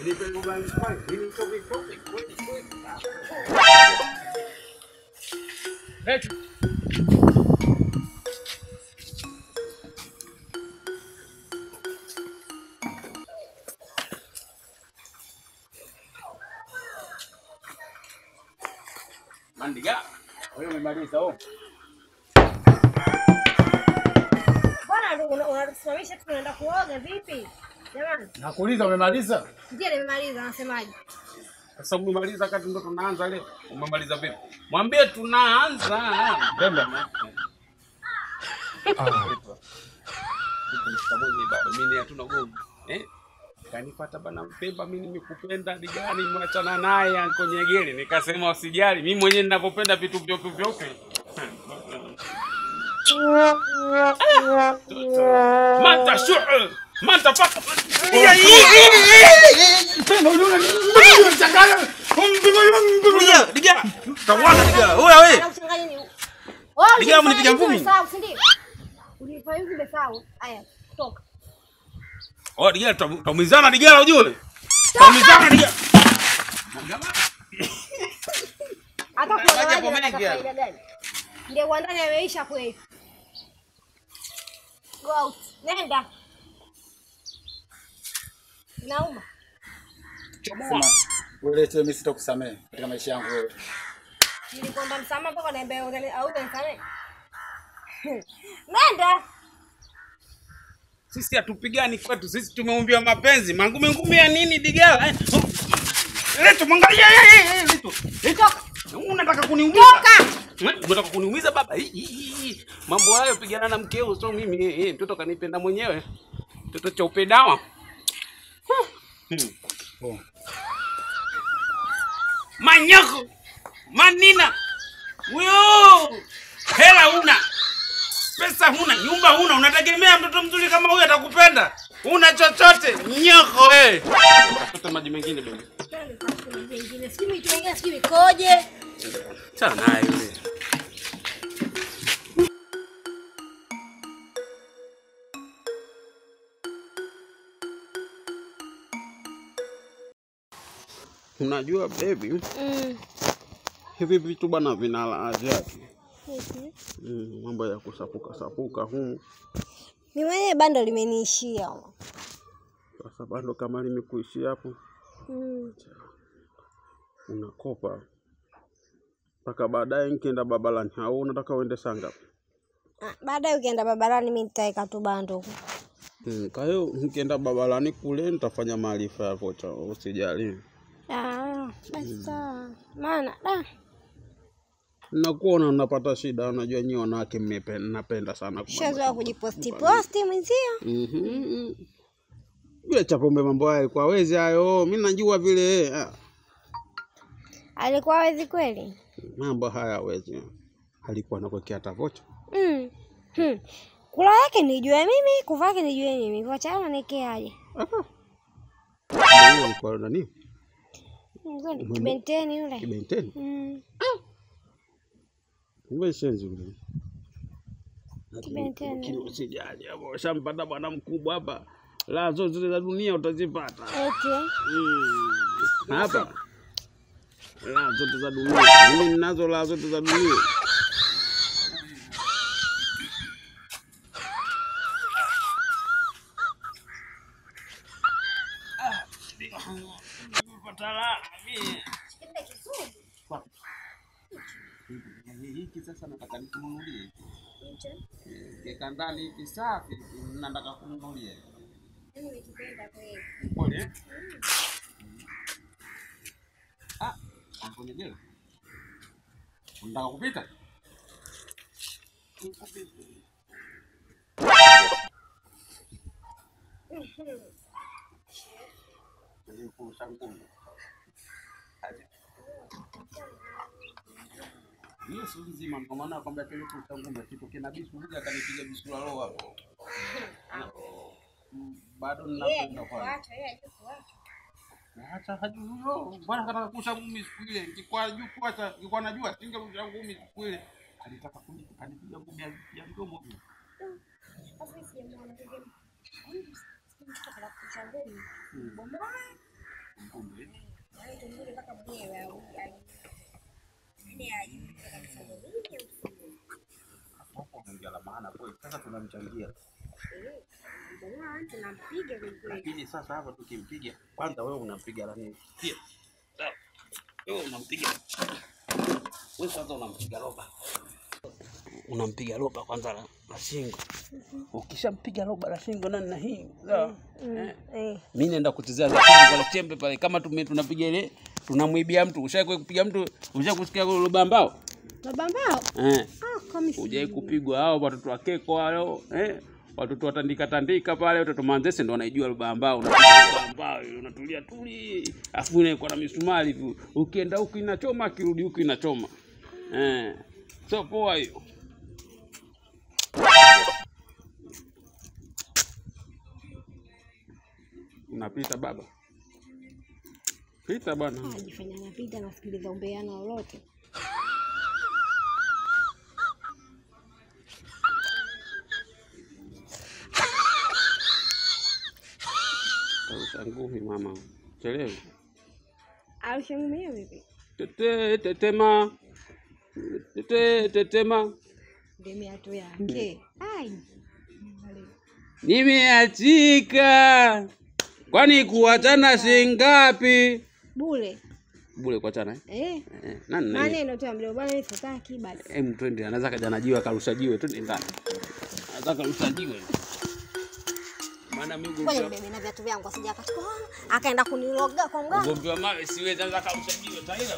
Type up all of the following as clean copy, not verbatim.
Mandiga, wewe umemaliza huko? Bwana unatusimamisha tunaenda kuoga vipi? Jamani. Nakuuliza umemaliza? Ndiyo nimemaliza, nasemaje? Sasa umemaliza kati ndo tunaanza leo. Umemaliza vipi? Mwambie tunaanza. Bemba. Mimi hatuna ugomvi. Kanipata bana Mpemba, mimi nimekupenda digani, mwachana naye Anko Nyegere. Nikasema usijali, mimi mwenyewe ninapopenda vitu vyeupe. Manta shu, manta paka. Diga. Tawana diga. Wewe. Diga mnipiga ngumi. Ulifanya hivi besao. Haya, toka. Oh, diga tamwizana diga ujue. Tamwizana diga. Hata kwa faida gani? Ndio uandani ameisha kweli. Go out. Nenda. Nauma. Chomoa. Wewe mimi sitakusamehe katika maisha yangu wewe. Nilikwamba msamaha mpaka naambia au utanisamehe. Nenda. Sisi hatupigani kwetu, sisi tumeumbiwa mapenzi. Ngumi ya nini digala? Leto mwangalia leto. Toka. Unataka kuniumiza? Toka. Unataka kuniumiza baba? Mambo hayo pigana na mkeo sio mimi. Mtoto kanipenda mwenyewe. Mtoto cha upedawa. Manyako. Manina. Wewe. Hela una. Pesa huna, nyumba huna, unategemea mtoto mzuri kama huyu atakupenda? Una chochote? Nyoko wewe. Tafuta maji mengine bebe. Siki koje. Sana naye yule. Unajua baby? Hivi vitu bana vinala ajabu. Mambo ya kusapuka humu. Mimi mwenyewe bando limeniishia. Sasa bando kama limekuishia hapo. Unakopa. Paka baadaye nikienda babalani. Au unataka uende saa ngapi? Baadaye ukienda babalani mimi nitaeka tu bando. Kwa hiyo nikienda babalani kule nitafanya maarifa ya vocha, usijali. Basi sawa. Maana Nakuona unapata shida, unajua nyinyi wanawake mnapenda sana shazoea kujiposti mwenzio. Yule Chapombe mambo hayo kwa wezi hayo, mimi najua vile. Alikuwa wezi kweli? Mambo haya wezi. Alikuwa anakuwekea hata vocha. Kula yake nijue mimi, kuvaa yake nijue mimi. Vocha ananekeaje? Ndio alikuwa nani? Kibenteni yule. Kibenteni? Wewe shenzi yule. Kibenteni. Usijali hapo, shampata bwana mkubwa hapa. La zote za dunia utazipata. Hapa. La zote za dunia. Mimi ninazo la zote za dunia. Hiki sasa nataka nikununulie. Keka ndani hiki safi, nataka kununulia. Mimi nikipenda kweli. Pole. Anko Nyegere. Unataka kupita? Hiyo si nzima, kwa maana kwamba kile kutangume kitu kina bisu huja akanipiga bisu la roho hapo. Bado ninapenda kwa. Acha yeye ajue kuacha. Acha hajui bwana kataka kusha ngumi siku ile. Nikikwa juu kuacha, nilikuwa najua singerusha ngumi siku ile. Alitaka kunipiga ngumi ya mdomo. Sasa sijamuona Kumbe. Tumbili mpaka mwenyewe au ni aje kabisa ndio. Hapo ongea la maana kweli. Sasa tunamchangia. Bwana tunampiga vizuri. Lakini sasa hapa tukimpiga, kwanza wewe unampiga la nini? Pia. Sawa. Wewe unampiga. Wewe kwanza unampiga roba. Unampiga roba kwanza la shingo. Ukishampiga roba la shingo na hii. Sawa? Mimi naenda kutizia za pale chembe pale kama tunapiga ile tunamwibia mtu. Ushawahi kupiga mtu? Ushawahi kusikia roba mbao? Roba mbao? Kama Hujai kupigwa hao watoto wa keko wao, watoto watandika pale, watoto manzese ndio wanaijua roba ambao unatulia tuli, afu inakuwa na misumari hivi. Ukienda huku inachoma, kirudi huku inachoma. So poa hiyo. Unapita baba. Pita bwana. Ajifanya napita nasikiliza umbeana lolote. Ngumi mama. Chelewa. Alishangumia vipi? Tetema. Tetema. Ndemi atu yake. Ai. Nimeachika. Kwani kuachana shingapi? Bure. Bure kuachana Nani? Maneno tu amlio bwana mimi sitaki basi. Twende anaweza kaja na jiwe akarusha jiwe twende ndani. Anaweza karusha jiwe. Maana mimi ngoja nibebe na viatu vyangu asije akachukua akaenda kuniloga kwa mganga. Ngombe wa mawe siwezi anza karusha jiwe taila.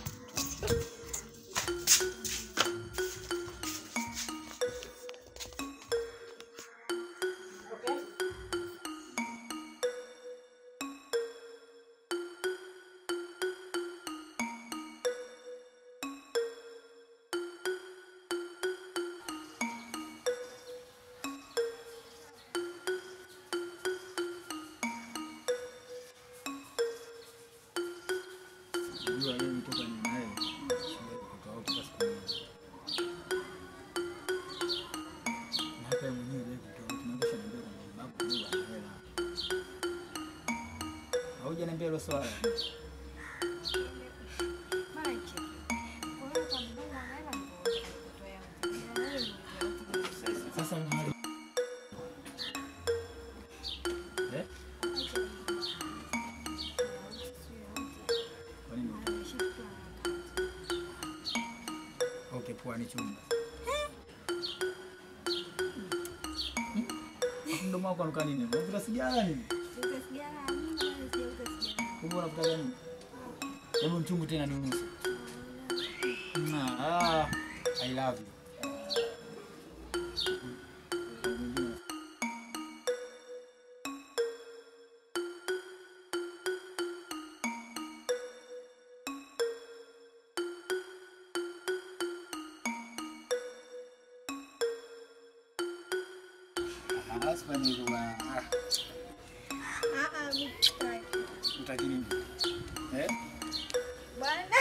Hauja niambia hilo swala. Sasa mahali okay, pwani chumba. Ndio mwako anuka nini? Unavuta sigara nini? Kumbe unavuta gani? Hebu mchungu tena ni unusu. I love you. Asipani kwa mtaki nini? Bwana.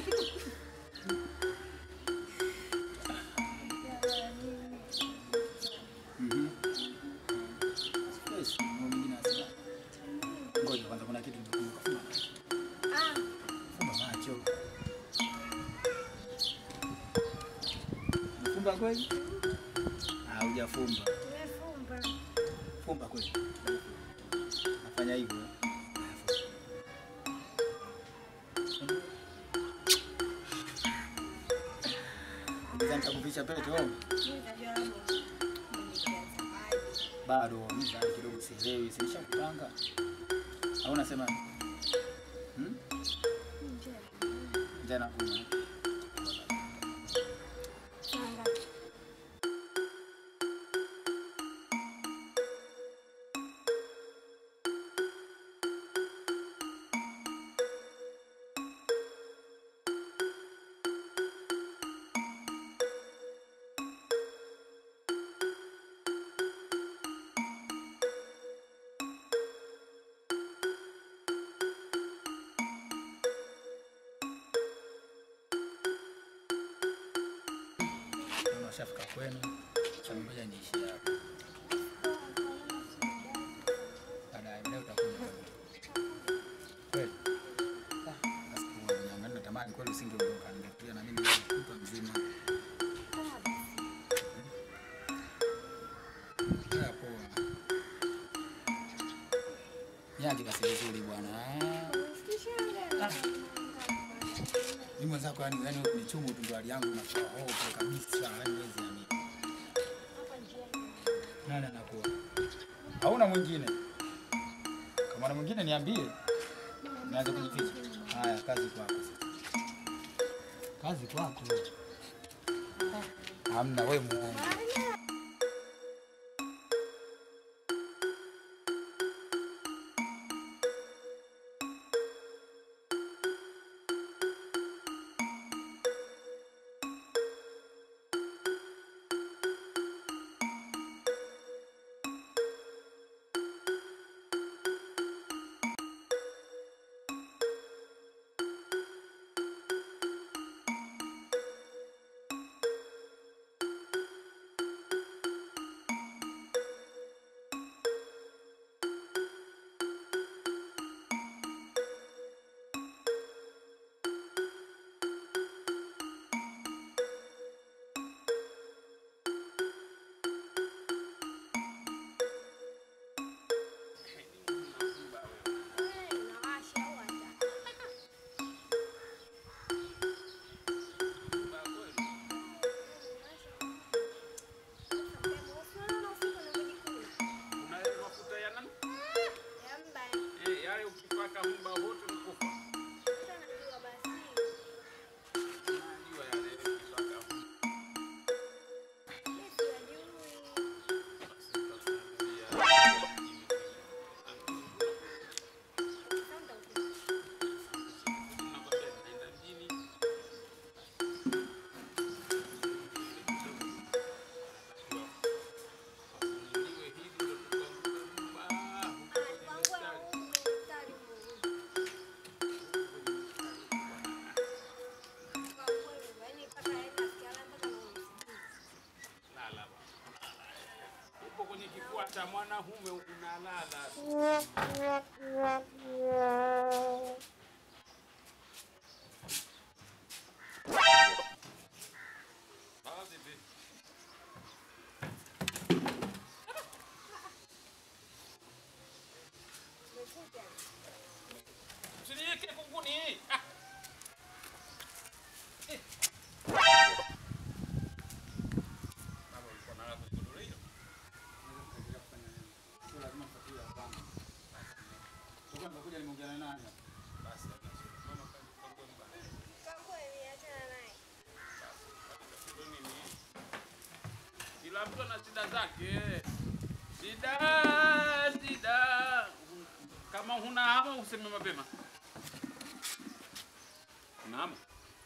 Yes, mwingine asema. Ngoja kwanza kuna kitu nimekumbuka. Fumba macho. Fumba kweli? Hujafumba. Nimefumba. Fumba kweli. Nafanya hivyo. Nitakupisha pete wewe. Bado mzani kidogo sielewi, silishakupanga. Au unasema? Jana kuna. Shafika kwenu, changoja niishi hapa. Baadaye leo utakuja. Kweli. Kanyage basi vizuri bwana. Ni mwenzako yani ni chumu tu ndo hali yangu na kwa kabisa haiwezi yani. Nani anakuwa? Hauna mwingine? Kama na mwingine niambie. Naanza kujificha. Haya, kazi kwako sasa. Kazi kwako. Hamna wewe muongo. Mwanamume unalala. Usiniweke kunguni. Kila mtu ana shida zake. Shida. Kama huna hamu useme mapema. Una hamu?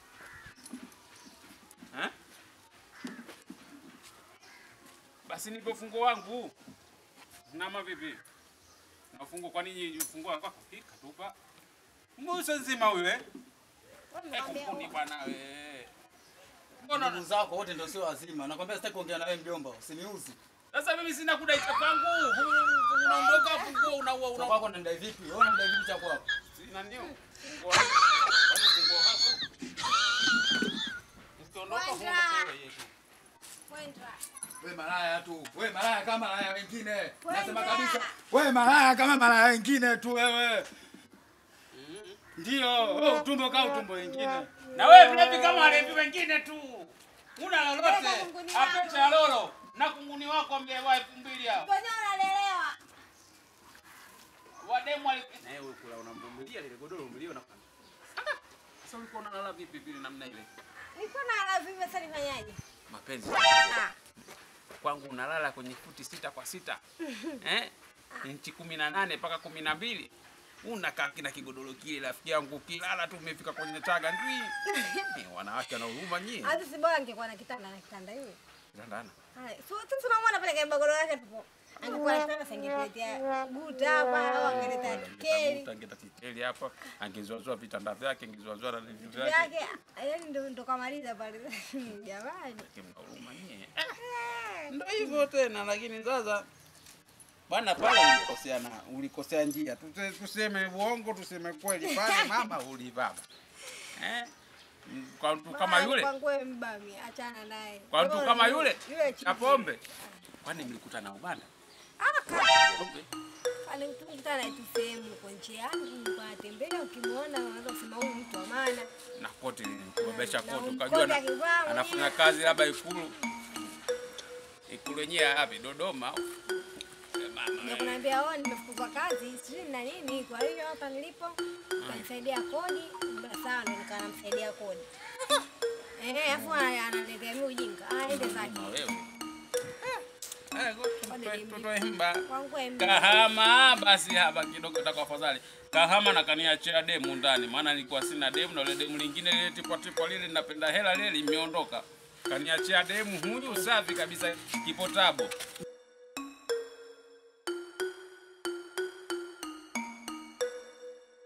Basi nipo fungo wangu. Nama vipi? Na fungo kwa nini ufungo wako? Katupa. Musa nzima wewe. Kumbuni bwana wewe. Mbona ndugu zako wote ndio sio wazima? Nakwambia sitaki kuongea na wewe mjomba, usiniuzi. Sasa mimi sina kudai cha kwangu. Unaondoka fungo una kwako unadai vipi? Wewe unadai vipi cha kwako? Sina ndio. Fungo hapo. Ustondoka fungo wewe. Wewe malaya tu. Wewe malaya kama malaya wengine. Nasema kabisa. Wewe malaya kama malaya wengine tu wewe. Ndio, wewe utumbo kama utumbo wengine. Na wewe mlevi kama walevi wengine tu. Una lolote. Apecha lolo. Na kunguni wako ambaye 2000 hao. Mbona unalelewa? Wademu na wewe kula unamvumilia ile godoro umlio na kwanza. Sasa ulikuwa unalala vipi vile namna ile? Niko nalala vipi sasa nifanyaje? Mapenzi. Kwangu unalala kwenye futi 6 kwa 6. Inchi 18 mpaka 12. Unakaa kina kigodoro kile rafiki yangu kilala tu umefika kwenye taga ndwi. Wanawake wana huruma nyinyi. Hata si bora angekuwa na kitanda hiyo. Kitandana. Hai, so tunamwona pale kwa godoro yake tupo. Angekuwa na kitanda singekuletea guta hapa au angeleta tikeli. Angeta tikeli hapa, angezoazoa vitanda vyake, angezoazoa na vitu vyake. Yaani ndio kamaliza pale. Jamani. Kimna huruma nyinyi. Ndio hivyo tena lakini sasa bwana pale ulikosea njia. Tuseme uongo, tuseme kweli pale mama ulibaba. Kwa mtu kama yule. Kwa ngwe mbami, achana naye. Kwa mtu kama yule. Na pombe. Kwani mlikutana ubanda? Kwani nikutana tu sehemu kwa njiani, kwa tembea ukimwona unaweza kusema huyu mtu wa maana. Na koti kubebesha koti ukajua anafanya kazi labda Ikulu yenyewe wapi Dodoma. Nakwambia nimefukuzwa kazi sijui na nini, kwa hiyo hapa nilipo kanisaidia kodi, sawa ndo nikamsaidia kodi. Afu analetea mimi ujinga. Aende zake. Kahama basi hapa kidogo itakuwa afadhali. Kahama na kaniachia demu ndani, maana nilikuwa sina demu na ile demu lingine lile tipo lile ninapenda hela lile limeondoka. Kaniachia demu huyu safi kabisa kipotabo.